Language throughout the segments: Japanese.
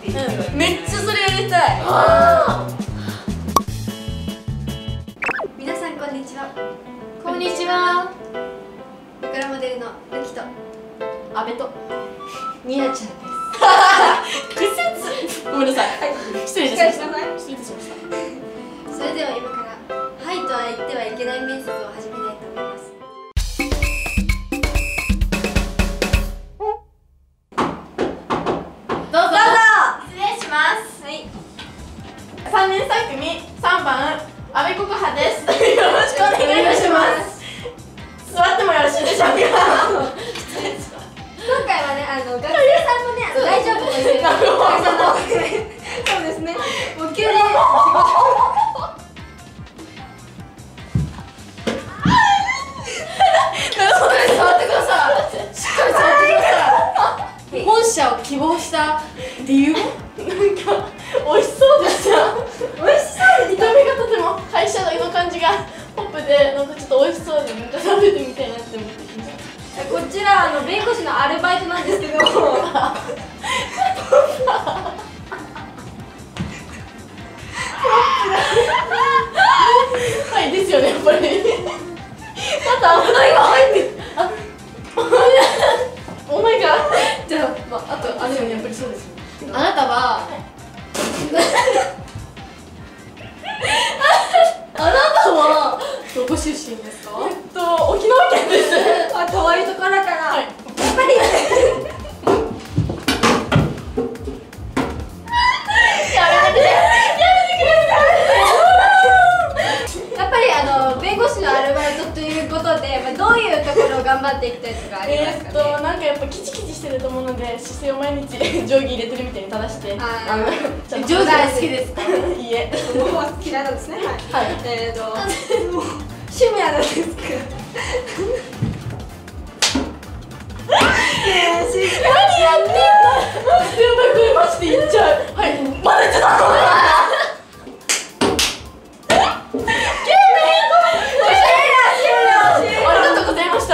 めっちゃそれやりたい。 皆さんこんにちは。 こんにちは。 プラモデルのルキと阿部とみやちゃんです。 苦節。ごめんなさい。失礼いたしました。失礼いたしました。 それでは今からはいとは言ってはいけない面接を始めたいと思います。 どうぞ。失礼します。 はい。 3年3組3番阿部ココハです。よろしくお願いします。座ってもよろしいでしょうか。 今回はね、学生さんもね、大丈夫という会社のそうですね。もう急に仕事なるほどね、触ってください。しっかり触ってください。本社を希望した理由なんか美味しそうでした。美味しそうでした。見た目がとても会社の感じがポップで、なんかちょっと美味しそうで、なんか食べてみたいなって思ってきました。 こちら弁護士のアルバイトなんですけどはいですよね、やっぱり。また危ないが入ってる。お前がじゃあ、あとあれよね、やっぱりそうですよね。あなたはあなたはどこ出身ですか？沖縄県です。 遠いところから、 はい、 やっぱりやっぱり弁護士のアルバイトということで、どういうところを頑張っていきたいとかありますかね？ なんかやっぱキチキチしてると思うので、姿勢を毎日定規入れてるみたいに正して、 定規好きですか？ いいえ、 もう嫌いなんですね。はい。趣味は何ですか？ 何やってんの？やばい、これマジで言っちゃう。はい、バレてた。ありがとうございました。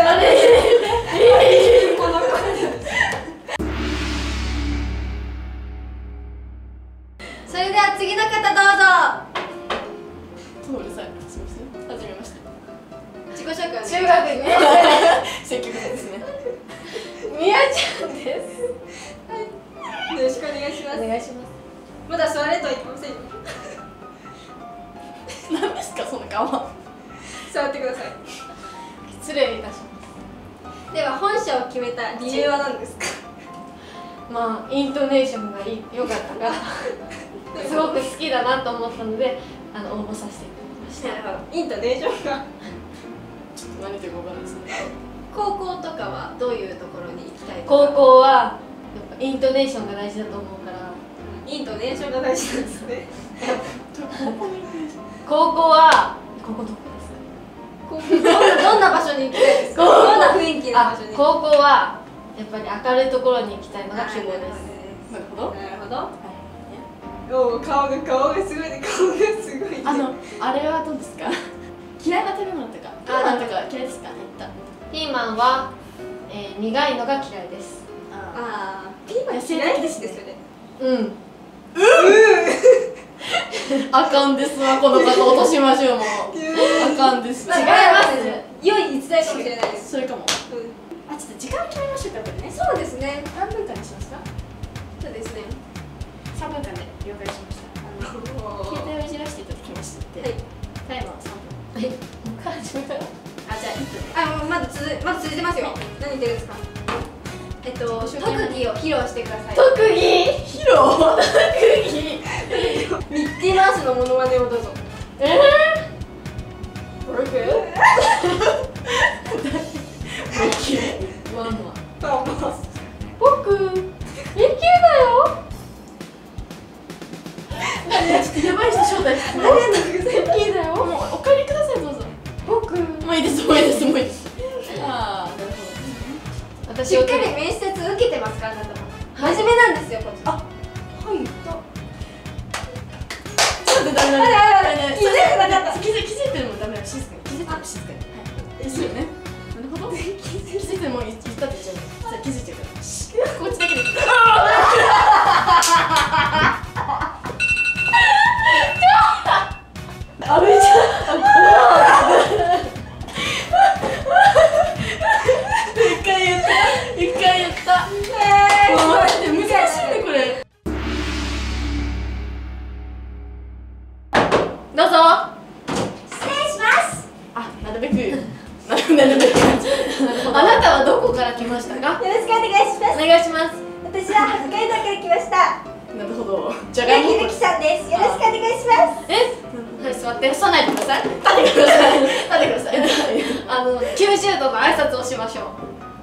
それでは次の方どうぞ。 うるさい。すみません。はじめまして。 自己紹介お願いします。 中学2年生。積極的ですね。みやちゃんです。 はい。よろしくお願いします。 お願いします。 まだ座れとは言ってませんよ。 何ですかその顔。 座ってください。 失礼いたします。 では本社を決めた理由は何ですか？ まあイントネーションが良かったからすごく好きだなと思ったので応募させていただきました。 なるほど。イントネーションがちょっと何言ってるか分かんないですね。 高校とかはどういうところに行きたいとか？ 高校はやっぱイントネーションが大事だと思うから。 イントネーションが大事なんですね。 高校はここどこですか？ どんな場所に行きたいですか？どんな雰囲気の場所に？ 高校はやっぱり明るいところに行きたいのが希望です。なるほど。 なるほど。おお、顔がすごいね。顔がすごいね。 あれはどうですか？嫌いな食べ物とかピーマンとか嫌いですか？ピーマンは苦いのが嫌いです。 ああ、ピーマン嫌いですね。 うん。あかんですわ、この方落としましょうもう。あかんです。違います。 良い逸材かもしれないです。 それかも。ちょっと時間決めましょうか、やっぱりね。 そうですね。 何分間にしますか？ そうですね。 3分間で了解しました。携帯をいじらせていただきましたって。はい。タイマー3分。はい。もう一回始めたら。じゃあ1分。 まだ続いてますよ。何言ってるんですか？特技を披露してください。 特技披露？特技ミッキーマウスのモノマネをどうぞ。 僕？ミッキーワンワン。僕ミッキーだよ。ちょっとやばい人招待してミッキーだよ。もうお帰りください、どうぞ。僕もういいです、もういいです、もういいです。ああ、なるほど。 しっかり面接受けてますか？あなたも真面目なんですよ、こっち。あ、はい。 ちょっとダメだね。気づいてるもんダメだ。静かに。気づいてる静かに。はい。ですよね。なるほど。気づいてるもん言ったって言っちゃう。気づいてるから。こっちだけで。 るべくなるべくあなたはどこから来ましたか？ よろしくお願いします。 お願いします。 私は北海道から来ました。 なるほど。じゃがいもひるきさんです。よろしくお願いします。 はい、座ってさないでください。立ってください。立ってください。90度の挨拶をしましょう。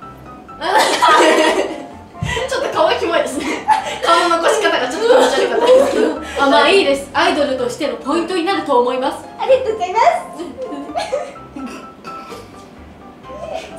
ちょっと顔がキモいですね。顔の残し方がちょっと気持ち悪かったですけど。まあいいです。アイドルとしてのポイントになると思います。 ありがとうございます。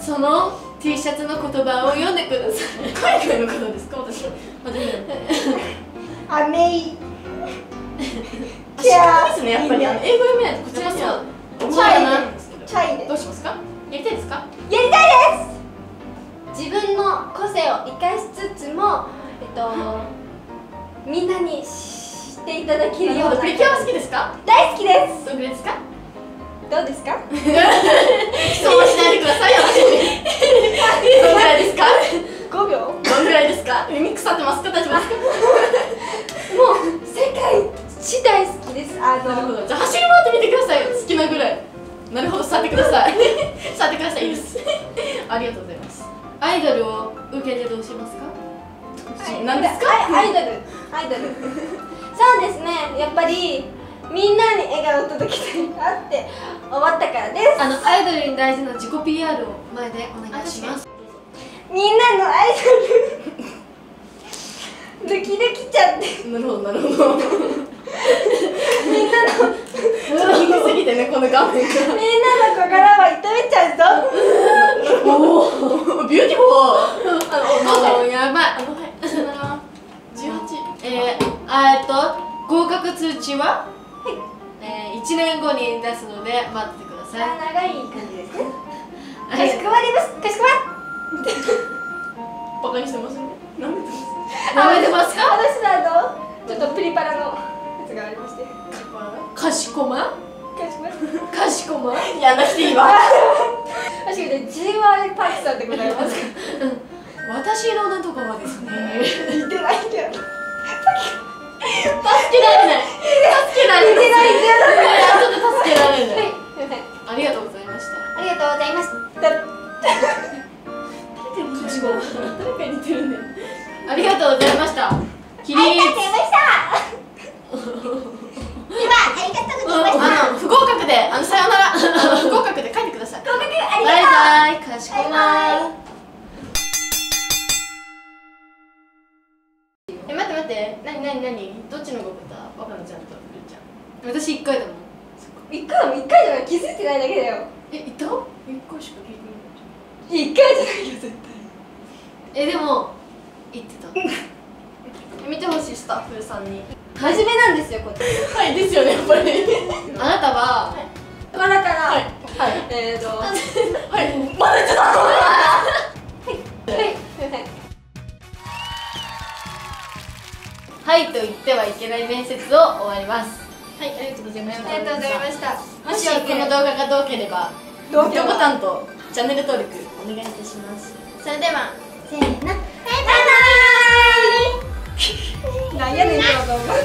その T シャツの言葉を読んでください。海外の方ですか？私初めて。 アメイ。 知らないですね、やっぱり英語読めないとこちらそう。チャイなんですけど。 チャイで。 どうしますか？やりたいですか？ やりたいです。 自分の個性を生かしつつも、みんなに知っていただけるような。 プリキュアは好きですか？ 大好きです。 どのぐらいですか？ どうですか？ 質問しないでください、私に。どのぐらいですか ？5秒。 どのぐらいですか？耳腐ってますか？大丈夫ですか？ もう世界一大好きです。 なるほど。じゃあ走り回ってみてくださいよ。好きなぐらい。なるほど、座ってください。座ってください。いいです。ありがとうございます。アイドルを受けてどうしますか？何ですか？ アイドル。そうですね。やっぱりみんなに笑顔を届けたいなって思ったからです。 アイドルに大事な自己 PR を前でお願いします。 みんなのアイドルドキドキちゃって。 なるほどなるほど。みんなのちょっと低すぎてね、この画面が。 みんなの心は痛めちゃうぞ。 おお、ビューティフォー。やばい。18。合格通知は1年後に出すので待っててください。 長い感じですね。かしこまります。かしこま。 バカにしてますね。舐めてますか？ 私のちょっとプリパラのやつがありまして。 かしこま？ かしこま？ やんなくていいわ。 確かに J.Y. パキさんでございます。 私のなんとかはですね。 似てないけど。 助けられない。助けられない。ちょっと助けられない。ありがとうございました。 ありがとうございます。 誰かに似てるんだよ。ありがとうございました。起立。 ありがとうございました。ありがとうございました。 不合格でさようなら。不合格で書いてください。 合格ありがとう。 バイバイ。かしこまり。待って何どっちの合格だ？若菜ちゃんとるーちゃん。私1回だもん。 1回じゃない、気づいてないだけだよ。 いた？1回しか聞いてない。1回じゃないよ絶対。でも言ってた。見てほしい、スタッフさんに。 真面目なんですよこっち。 はいですよね、やっぱり。あなたはこれからはいはいまだ言ってた。 はいと言ってはいけない面接を終わります。はい、ありがとうございました。 ありがとうございました。 もしこの動画がどうければグッドボタンとチャンネル登録お願いいたします。それではせーの、バイバイ。 なんやねんこの動画。